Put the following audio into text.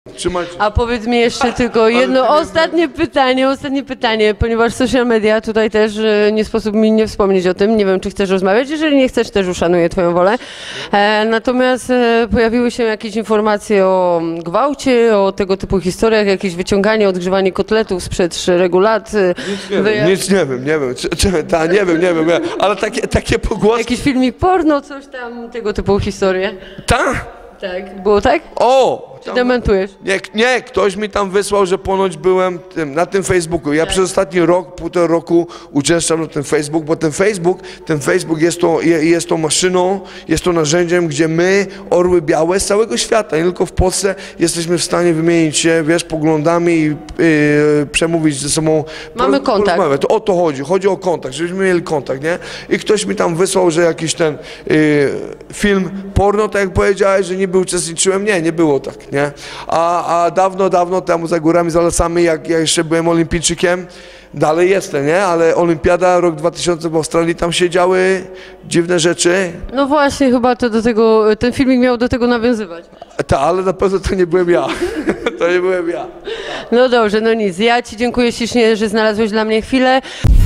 Trzymajcie. A powiedz mi jeszcze tylko jedno ostatnie pytanie, ponieważ social media tutaj też nie sposób mi nie wspomnieć o tym. Nie wiem, czy chcesz rozmawiać, jeżeli nie chcesz, też uszanuję twoją wolę. Natomiast pojawiły się jakieś informacje o gwałcie, o tego typu historiach, jakieś wyciąganie, odgrzewanie kotletów sprzed szeregu lat. Nic nie wiem, nie wiem, ale takie pogłoski. Jakiś filmik porno, coś tam, tego typu historie. Tak, było tak? Czy dementujesz? Nie, ktoś mi tam wysłał, że ponoć byłem na tym Facebooku. Ja przez ostatni rok, półtora roku uczęszczam na ten Facebook, bo ten Facebook jest tą maszyną, jest to narzędziem, gdzie my, orły białe z całego świata, nie tylko w Polsce, jesteśmy w stanie wymienić się, poglądami i przemówić ze sobą. Mamy kontakt. To o to chodzi o kontakt, żebyśmy mieli kontakt, nie? I ktoś mi tam wysłał, że jakiś ten film porno, tak jak powiedziałeś, że niby uczestniczyłem. Nie było tak. Nie? A dawno temu, za górami, za lasami, jak ja jeszcze byłem olimpijczykiem, dalej jestem, nie? Ale olimpiada, rok 2000 w Australii, tam się działy dziwne rzeczy. No właśnie, chyba to do tego, ten filmik miał do tego nawiązywać. Ale na pewno to nie byłem ja. To nie byłem ja. No dobrze, no nic. Ja ci dziękuję ślicznie, że znalazłeś dla mnie chwilę.